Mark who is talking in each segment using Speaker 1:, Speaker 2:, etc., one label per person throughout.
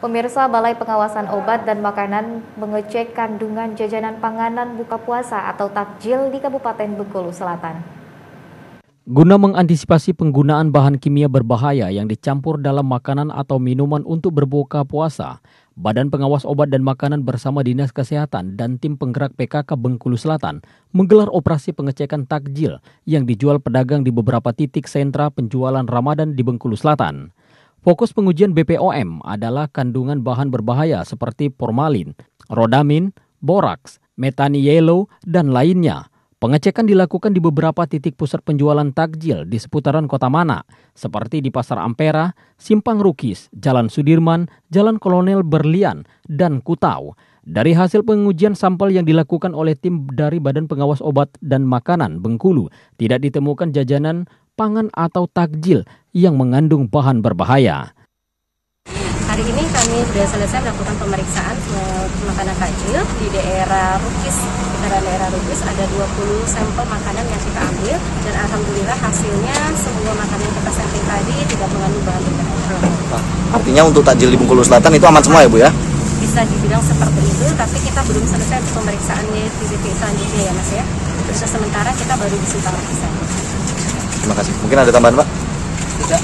Speaker 1: Pemirsa, Balai Pengawasan Obat dan Makanan mengecek kandungan jajanan panganan buka puasa atau takjil di Kabupaten Bengkulu Selatan.
Speaker 2: Guna mengantisipasi penggunaan bahan kimia berbahaya yang dicampur dalam makanan atau minuman untuk berbuka puasa, Badan Pengawas Obat dan Makanan bersama Dinas Kesehatan dan tim penggerak PKK Bengkulu Selatan menggelar operasi pengecekan takjil yang dijual pedagang di beberapa titik sentra penjualan Ramadan di Bengkulu Selatan. Fokus pengujian BPOM adalah kandungan bahan berbahaya seperti formalin, rodamin, boraks, metaniello, dan lainnya. Pengecekan dilakukan di beberapa titik pusat penjualan takjil di seputaran Kota Mana, seperti di Pasar Ampera, Simpang Rukis, Jalan Sudirman, Jalan Kolonel Berlian, dan Kutau. Dari hasil pengujian sampel yang dilakukan oleh tim dari Badan Pengawas Obat dan Makanan Bengkulu, tidak ditemukan jajanan, pangan atau takjil yang mengandung bahan berbahaya.
Speaker 3: Hari ini kami sudah selesai melakukan pemeriksaan makanan takjil di daerah Rukis. Di daerah Rukis ada 20 sampel makanan yang kita ambil dan alhamdulillah hasilnya semua makanan yang kita sampel tadi tidak mengandung bahan berbahaya.
Speaker 4: Artinya untuk takjil di Bengkulu Selatan itu aman semua ya Bu ya?
Speaker 3: Bisa dibilang seperti itu, tapi kita belum selesai untuk pemeriksaannya di titik selanjutnya ya Mas ya. Untuk sementara kita baru di Simpang Rukis.
Speaker 4: Terima kasih. Mungkin ada tambahan Pak?
Speaker 5: Tidak.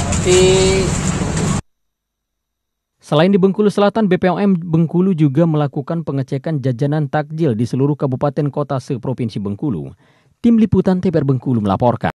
Speaker 2: Selain di Bengkulu Selatan, BPOM Bengkulu juga melakukan pengecekan jajanan takjil di seluruh kabupaten kota seprovinsi Bengkulu. Tim Liputan TVRI Bengkulu melaporkan.